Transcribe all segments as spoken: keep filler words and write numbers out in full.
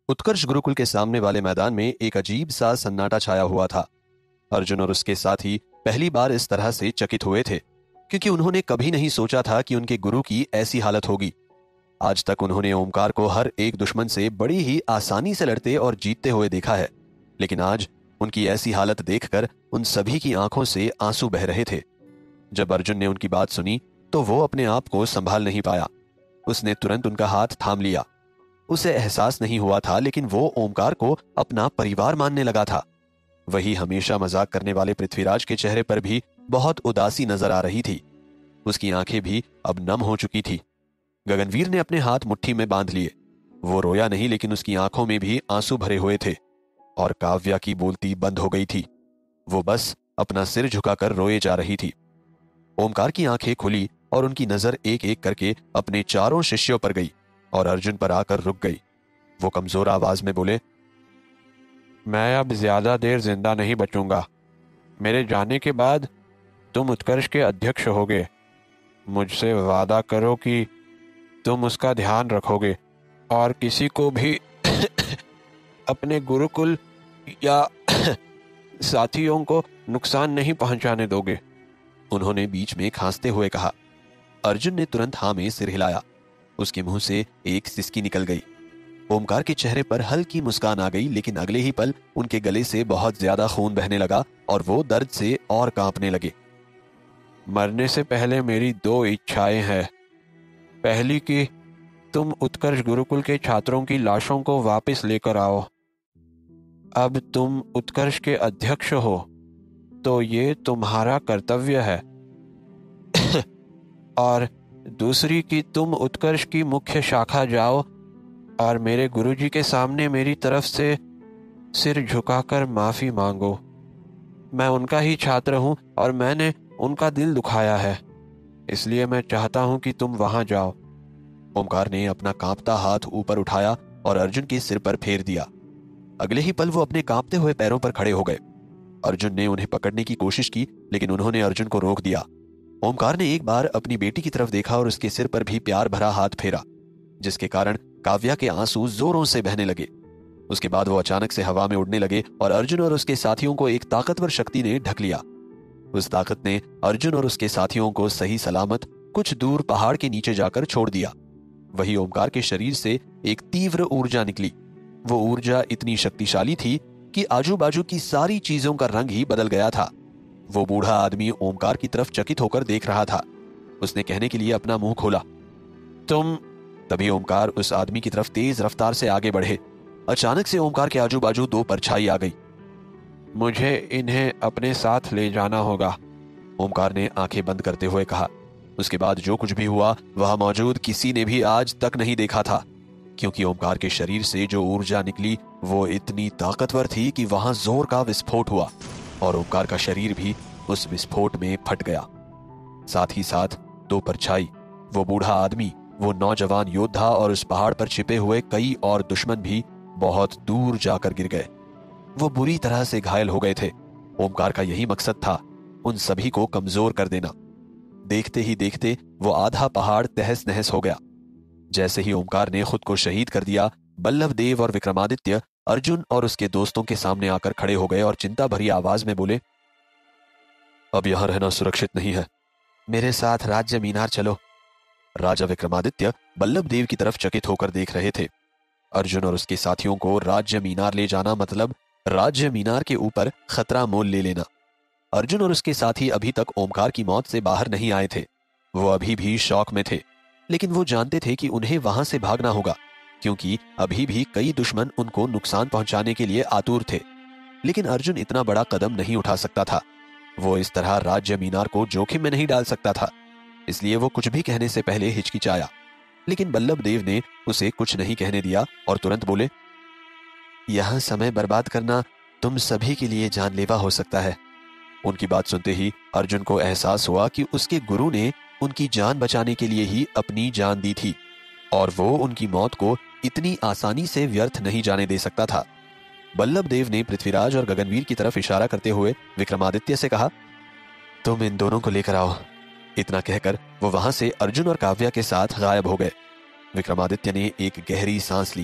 उत्कर्ष गुरुकुल के सामने वाले मैदान में एक अजीब सा सन्नाटा छाया हुआ था। अर्जुन और उसके साथी पहली बार इस तरह से चकित हुए थे, क्योंकि उन्होंने कभी नहीं सोचा था कि उनके गुरु की ऐसी हालत होगी। आज तक उन्होंने ओमकार को हर एक दुश्मन से बड़ी ही आसानी से लड़ते और जीतते हुए देखा है, लेकिन आज उनकी ऐसी हालत देखकर उन सभी की आंखों से आंसू बह रहे थे। जब अर्जुन ने उनकी बात सुनी तो वो अपने आप को संभाल नहीं पाया। उसने तुरंत उनका हाथ थाम लिया। उसे एहसास नहीं हुआ था, लेकिन वो ओमकार को अपना परिवार मानने लगा था। वही हमेशा मजाक करने वाले पृथ्वीराज के चेहरे पर भी बहुत उदासी नजर आ रही थी। उसकी आंखें भी अब नम हो चुकी थी। गगनवीर ने अपने हाथ मुट्ठी में बांध लिए। वो रोया नहीं, लेकिन उसकी आंखों में भी आंसू भरे हुए थे और काव्या की बोलती बंद हो गई थी। वो बस अपना सिर झुकाकर रोए जा रही थी। ओमकार की आंखें खुली और उनकी नजर एक एक करके अपने चारों शिष्यों पर गई और अर्जुन पर आकर रुक गई। वो कमजोर आवाज में बोले, मैं अब ज्यादा देर जिंदा नहीं बचूंगा। मेरे जाने के बाद तुम उत्कर्ष के अध्यक्ष होगे। मुझसे वादा करो कि तुम उसका ध्यान रखोगे और किसी को भी अपने गुरुकुल या साथियों को नुकसान नहीं पहुंचाने दोगे। उन्होंने बीच में खांसते हुए कहा। अर्जुन ने तुरंत हाँ में सिर हिलाया। उसके मुंह से एक सिसकी निकल गई। ओमकार के चेहरे पर हल्की मुस्कान आ गई, लेकिन अगले ही पल उनके गले से बहुत ज्यादा खून बहने लगा और वो दर्द से और कांपने लगे। मरने से पहले मेरी दो इच्छाएं हैं। पहली कि तुम उत्कर्ष गुरुकुल के छात्रों की लाशों को वापस लेकर आओ। अब तुम उत्कर्ष के अध्यक्ष हो तो ये तुम्हारा कर्तव्य है। और दूसरी कि तुम उत्कर्ष की मुख्य शाखा जाओ और मेरे गुरुजी के सामने मेरी तरफ से सिर झुकाकर माफी मांगो। मैं उनका ही छात्र हूं और मैंने उनका दिल दुखाया है, इसलिए मैं चाहता हूं कि तुम वहां जाओ। ओमकार ने अपना कांपता हाथ ऊपर उठाया और अर्जुन के सिर पर फेर दिया। अगले ही पल वो अपने कांपते हुए पैरों पर खड़े हो गए। अर्जुन ने उन्हें पकड़ने की कोशिश की, लेकिन उन्होंने अर्जुन को रोक दिया। ओमकार ने एक बार अपनी बेटी की तरफ देखा और उसके सिर पर भी प्यार भरा हाथ फेरा, जिसके कारण काव्या के आंसू जोरों से बहने लगे। उसके बाद वो अचानक से हवा में उड़ने लगे और अर्जुन और उसके साथियों को एक ताकतवर शक्ति ने ढक लिया। उस ताकत ने अर्जुन और उसके साथियों को सही सलामत कुछ दूर पहाड़ के नीचे जाकर छोड़ दिया। वही ओमकार के शरीर से एक तीव्र ऊर्जा निकली। वो ऊर्जा इतनी शक्तिशाली थी कि आजू बाजू की सारी चीजों का रंग ही बदल गया था। वो बूढ़ा आदमी ओमकार की तरफ चकित होकर देख रहा था। उसने कहने के लिए अपना मुंह खोला, तुम। तभी ओमकार उस आदमी की तरफ तेज रफ्तार से आगे बढ़े। अचानक से ओमकार के आजू बाजू दो परछाई आ गई। मुझे इन्हें अपने साथ ले जाना होगा, ओमकार ने आंखें बंद करते हुए कहा। उसके बाद जो कुछ भी हुआ वह मौजूद किसी ने भी आज तक नहीं देखा था, क्योंकि ओमकार के शरीर से जो ऊर्जा निकली वो इतनी ताकतवर थी कि वहां जोर का विस्फोट हुआ और ओमकार का शरीर भी उस विस्फोट में फट गया। साथ ही साथ दो परछाई, वो बूढ़ा आदमी, वो नौजवान योद्धा और उस पहाड़ पर छिपे हुए कई और दुश्मन भी बहुत दूर जाकर गिर गए। वो बुरी तरह से घायल हो गए थे। ओमकार का यही मकसद था, उन सभी को कमजोर कर देना। देखते ही देखते वो आधा पहाड़ तहस नहस हो गया। जैसे ही ओमकार ने खुद को शहीद कर दिया, बल्लभ देव और विक्रमादित्य अर्जुन और उसके दोस्तों के सामने आकर खड़े हो गए और चिंता भरी आवाज में बोले, अब यहां रहना सुरक्षित नहीं है, मेरे साथ राज्य मीनार चलो। राजा विक्रमादित्य बल्लभ देव की तरफ चकित होकर देख रहे थे। अर्जुन और उसके साथियों को राज्य मीनार ले जाना मतलब राज्य मीनार के ऊपर खतरा मोल ले लेना। अर्जुन और उसके साथी अभी तक ओमकार की मौत से बाहर नहीं आए थे। वो अभी भी शौक में थे, लेकिन वो जानते थे कि उन्हें वहां से भागना होगा, क्योंकि अभी भी कई दुश्मन उनको नुकसान पहुंचाने के लिए आतुर थे। लेकिन अर्जुन इतना बड़ा कदम नहीं उठा सकता था। वो इस तरह राज्य मीनार को जोखिम में नहीं डाल सकता था, इसलिए वो कुछ भी कहने से पहले हिचकिचाया। लेकिन बल्लभ देव ने उसे कुछ नहीं कहने दिया और तुरंत बोले, यहां समय बर्बाद करना तुम सभी के लिए जानलेवा हो सकता है। उनकी बात सुनते ही अर्जुन को एहसास हुआ कि उसके गुरु ने उनकी जान बचाने के लिए ही अपनी जान दी थी और वो उनकी मौत को इतनी आसानी से व्यर्थ नहीं जाने दे सकता था। बल्लभ देव ने पृथ्वीराज और गगनवीर की तरफ इशारा करते हुए विक्रमादित्य से कहा, तुम इन दोनों को लेकर आओ। इतना कहकर वो वहां से अर्जुन और काव्या के साथ गायब हो गए। विक्रमादित्य ने एक गहरी सांस ली।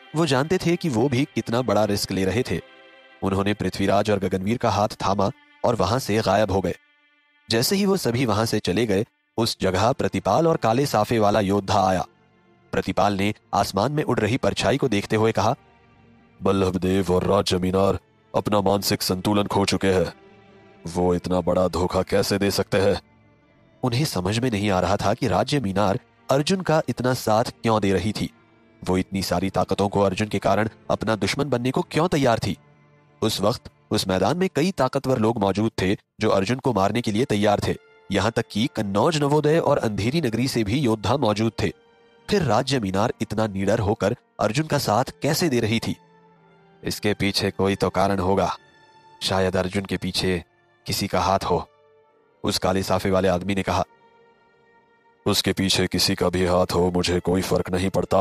वो जानते थे कि वो भी कितना बड़ा रिस्क ले रहे थे। उन्होंने पृथ्वीराज और गगनवीर का हाथ थामा और वहां से गायब हो गए। जैसे ही वो सभी वहां से चले गए, उस जगह प्रतिपाल और काले साफे वाला योद्धा आया। प्रतिपाल ने आसमान में उड़ रही परछाई को देखते हुए कहा, बल्लभदेव और राज्य मीनार अपना मानसिक संतुलन खो चुके हैं। वो इतना बड़ा धोखा कैसे दे सकते हैं? उन्हें समझ में नहीं आ रहा था कि राज्य मीनार अर्जुन का इतना साथ क्यों दे रही थी। वो इतनी सारी ताकतों को अर्जुन के कारण अपना दुश्मन बनने को क्यों तैयार थी। उस वक्त उस मैदान में कई ताकतवर लोग मौजूद थे जो अर्जुन को मारने के लिए तैयार थे। यहां तक कि कन्नौज, नवोदय और अंधेरी नगरी से भी योद्धा मौजूद थे। फिर राज्य मीनार इतना निडर होकर अर्जुन का साथ कैसे दे रही थी? इसके पीछे कोई तो कारण होगा। शायद अर्जुन के पीछे किसी का हाथ हो, उस काले साफे वाले आदमी ने कहा। उसके पीछे किसी का भी हाथ हो, मुझे कोई फर्क नहीं पड़ता।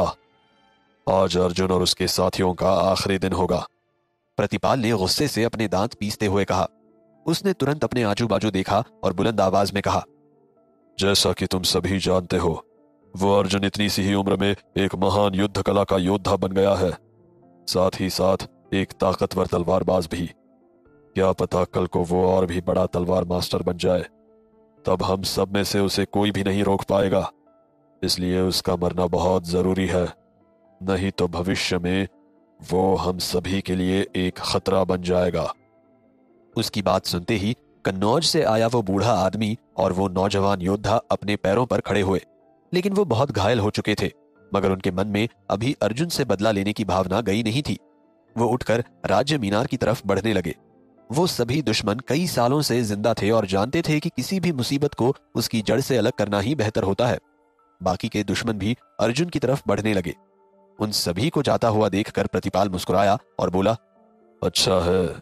आज अर्जुन और उसके साथियों का आखिरी दिन होगा। प्रतिपाल ने गुस्से से अपने दांत पीसते हुए कहा। उसने तुरंत अपने आजू बाजू देखा और बुलंद आवाज में कहा, जैसा कि तुम सभी जानते हो, वो अर्जुन इतनी सी ही उम्र में एक महान युद्ध कला का योद्धा बन गया है, साथ ही साथ एक ताकतवर तलवारबाज भी। क्या पता कल को वो और भी बड़ा तलवार मास्टर बन जाए, तब हम सब में से उसे कोई भी नहीं रोक पाएगा। इसलिए उसका मरना बहुत जरूरी है, नहीं तो भविष्य में वो हम सभी के लिए एक खतरा बन जाएगा। उसकी बात सुनते ही कन्नौज से आया वो बूढ़ा आदमी और वो नौजवान योद्धा अपने पैरों पर खड़े हुए, लेकिन वो बहुत घायल हो चुके थे, मगर उनके मन में अभी अर्जुन से बदला लेने की भावना गई नहीं थी। वो उठकर राज्य मीनार की तरफ बढ़ने लगे। वो सभी दुश्मन कई सालों से जिंदा थे और जानते थे कि किसी भी मुसीबत को उसकी जड़ से अलग करना ही बेहतर होता है। बाकी के दुश्मन भी अर्जुन की तरफ बढ़ने लगे। उन सभी को जाता हुआ देखकर प्रतिपाल मुस्कुराया और बोला, अच्छा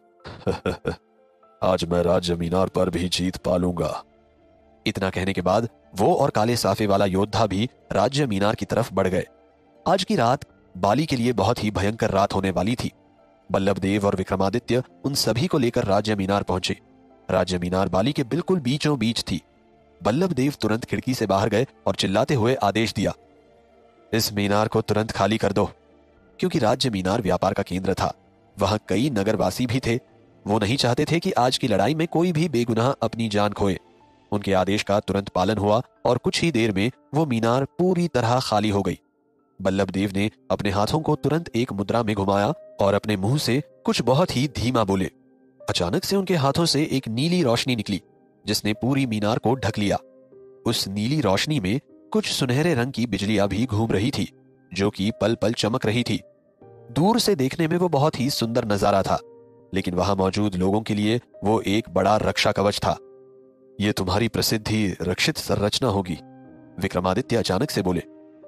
है आज मैं राज्य मीनार पर भी जीत पालूंगा। इतना कहने के बाद वो और काले साफे वाला योद्धा भी राज्य मीनार की तरफ बढ़ गए। आज की रात बाली के लिए बहुत ही भयंकर रात होने वाली थी। बल्लभदेव और विक्रमादित्य उन सभी को लेकर राज्य मीनार पहुंचे। राज्य मीनार बाली के बिल्कुल बीचों बीच थी। बल्लभदेव तुरंत खिड़की से बाहर गए और चिल्लाते हुए आदेश दिया, इस मीनार को तुरंत खाली कर दो। क्योंकि राज्य मीनार व्यापार का केंद्र था, वहां कई नगरवासी भी थे। वो नहीं चाहते थे कि आज की लड़ाई में कोई भी बेगुनाह अपनी जान खोए। उनके आदेश का तुरंत पालन हुआ और कुछ ही देर में वो मीनार पूरी तरह खाली हो गई। बल्लभदेव ने अपने हाथों को तुरंत एक मुद्रा में घुमाया और अपने मुंह से कुछ बहुत ही धीमा बोले। अचानक से उनके हाथों से एक नीली रोशनी निकली जिसने पूरी मीनार को ढक लिया। उस नीली रोशनी में कुछ सुनहरे रंग की बिजलियां भी घूम रही थी जो कि पल पल चमक रही थी। दूर से देखने में वो बहुत ही सुंदर नजारा था, लेकिन वहां मौजूद लोगों के लिए वो एक बड़ा रक्षा कवच था। ये तुम्हारी प्रसिद्धि रक्षित संरचना होगी, विक्रमादित्य अचानक से बोले।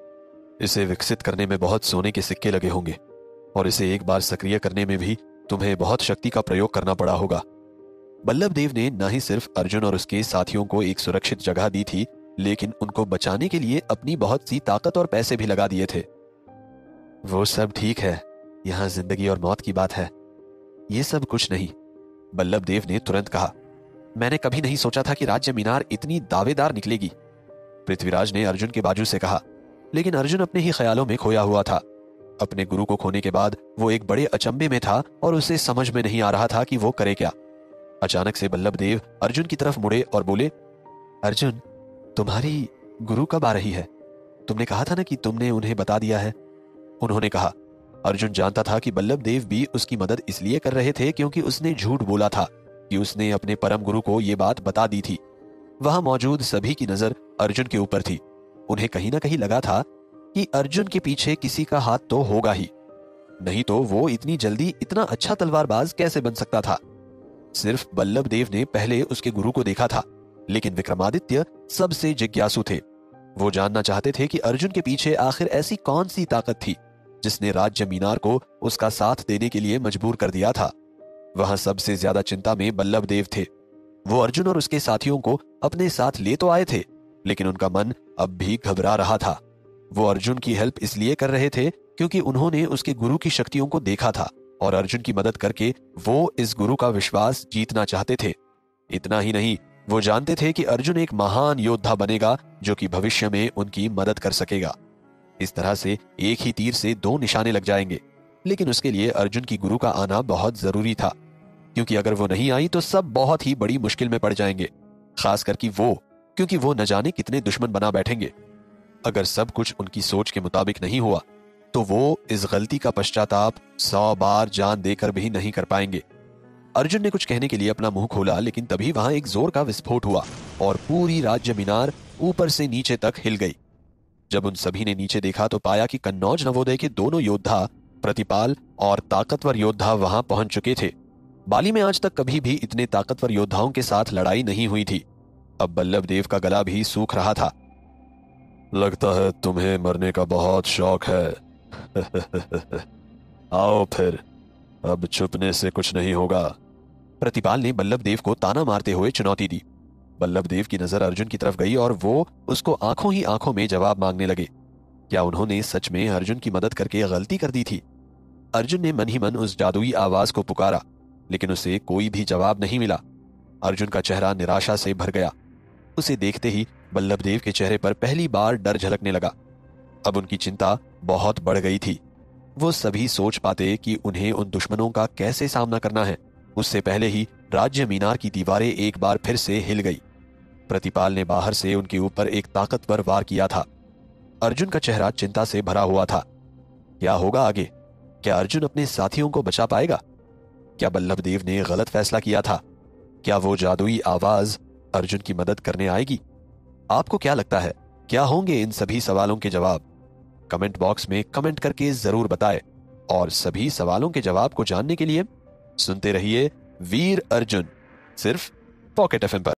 इसे विकसित करने में बहुत सोने के सिक्के लगे होंगे और इसे एक बार सक्रिय करने में भी तुम्हें बहुत शक्ति का प्रयोग करना पड़ा होगा। बल्लभदेव ने न ही सिर्फ अर्जुन और उसके साथियों को एक सुरक्षित जगह दी थी, लेकिन उनको बचाने के लिए अपनी बहुत सी ताकत और पैसे भी लगा दिए थे। वो सब ठीक है, यहां जिंदगी और मौत की बात है, ये सब कुछ नहीं, बल्लभदेव ने तुरंत कहा। मैंने कभी नहीं सोचा था कि राज्य मीनार इतनी दावेदार निकलेगी, पृथ्वीराज ने अर्जुन के बाजू से कहा। लेकिन अर्जुन अपने ही ख्यालों में खोया हुआ था। अपने गुरु को खोने के बाद वो एक बड़े अचंभे में था और उसे समझ में नहीं आ रहा था कि वो करे क्या। अचानक से बल्लभदेव अर्जुन की तरफ मुड़े और बोले, अर्जुन, तुम्हारी गुरु कब आ रही है? तुमने कहा था ना कि तुमने उन्हें बता दिया है। उन्होंने कहा। अर्जुन जानता था कि बल्लभदेव भी उसकी मदद इसलिए कर रहे थे क्योंकि उसने झूठ बोला था कि उसने अपने परम गुरु को यह बात बता दी थी। वहां मौजूद सभी की नजर अर्जुन के ऊपर थी। उन्हें कहीं ना कहीं लगा था कि अर्जुन के पीछे किसी का हाथ तो होगा ही, नहीं तो वो इतनी जल्दी इतना अच्छा तलवारबाज कैसे बन सकता था। सिर्फ बल्लभदेव ने पहले उसके गुरु को देखा था, लेकिन विक्रमादित्य सबसे जिज्ञासु थे। वो जानना चाहते थे कि अर्जुन के पीछे आखिर ऐसी कौन सी ताकत थी जिसने राज्य मीनार को उसका साथ देने के लिए मजबूर कर दिया था। वहां सबसे ज्यादा चिंता में बल्लभदेव थे। वो अर्जुन और उसके साथियों को अपने साथ ले तो आए थे, लेकिन उनका मन अब भी घबरा रहा था। वो अर्जुन की हेल्प इसलिए कर रहे थे क्योंकि उन्होंने उसके गुरु की शक्तियों को देखा था और अर्जुन की मदद करके वो इस गुरु का विश्वास जीतना चाहते थे। इतना ही नहीं, वो जानते थे कि अर्जुन एक महान योद्धा बनेगा जो कि भविष्य में उनकी मदद कर सकेगा। इस तरह से एक ही तीर से दो निशाने लग जाएंगे। लेकिन उसके लिए अर्जुन की गुरु का आना बहुत जरूरी था, क्योंकि अगर वो नहीं आई तो सब बहुत ही बड़ी मुश्किल में पड़ जाएंगे, खासकर कि वो, क्योंकि वो न जाने कितने दुश्मन बना बैठेंगे। अगर सब कुछ उनकी सोच के मुताबिक नहीं हुआ तो वो इस गलती का पश्चाताप सौ बार जान देकर भी नहीं कर पाएंगे। अर्जुन ने कुछ कहने के लिए अपना मुंह खोला, लेकिन तभी वहां एक जोर का विस्फोट हुआ और पूरी राज्य मीनार ऊपर से नीचे तक हिल गई। जब उन सभी ने नीचे देखा तो पाया कि कन्नौज नवोदय के दोनों योद्धा, प्रतिपाल और ताकतवर योद्धा वहां पहुंच चुके थे। बाली में आज तक कभी भी इतने ताकतवर योद्धाओं के साथ लड़ाई नहीं हुई थी। अब बल्लभ देव का गला भी सूख रहा था। लगता है तुम्हें मरने का बहुत शौक है। आओ फिर, अब छुपने से कुछ नहीं होगा। प्रतिपाल ने बल्लभ देव को ताना मारते हुए चुनौती दी। बल्लभ देव की नजर अर्जुन की तरफ गई और वो उसको आंखों ही आंखों में जवाब मांगने लगे। क्या उन्होंने सच में अर्जुन की मदद करके गलती कर दी थी? अर्जुन ने मन ही मन उस जादुई आवाज को पुकारा, लेकिन उसे कोई भी जवाब नहीं मिला। अर्जुन का चेहरा निराशा से भर गया। उसे देखते ही बल्लभ देव के चेहरे पर पहली बार डर झलकने लगा। अब उनकी चिंता बहुत बढ़ गई थी। वो सभी सोच पाते कि उन्हें उन दुश्मनों का कैसे सामना करना है, उससे पहले ही राज्य मीनार की दीवारें एक बार फिर से हिल गई। प्रतिपाल ने बाहर से उनके ऊपर एक ताकतवर वार किया था। अर्जुन का चेहरा चिंता से भरा हुआ था। क्या होगा आगे? क्या अर्जुन अपने साथियों को बचा पाएगा? क्या बल्लभ देव ने गलत फैसला किया था? क्या वो जादुई आवाज अर्जुन की मदद करने आएगी? आपको क्या लगता है, क्या होंगे इन सभी सवालों के जवाब? कमेंट बॉक्स में कमेंट करके जरूर बताएं। और सभी सवालों के जवाब को जानने के लिए सुनते रहिए वीर अर्जुन, सिर्फ पॉकेट एफएम पर।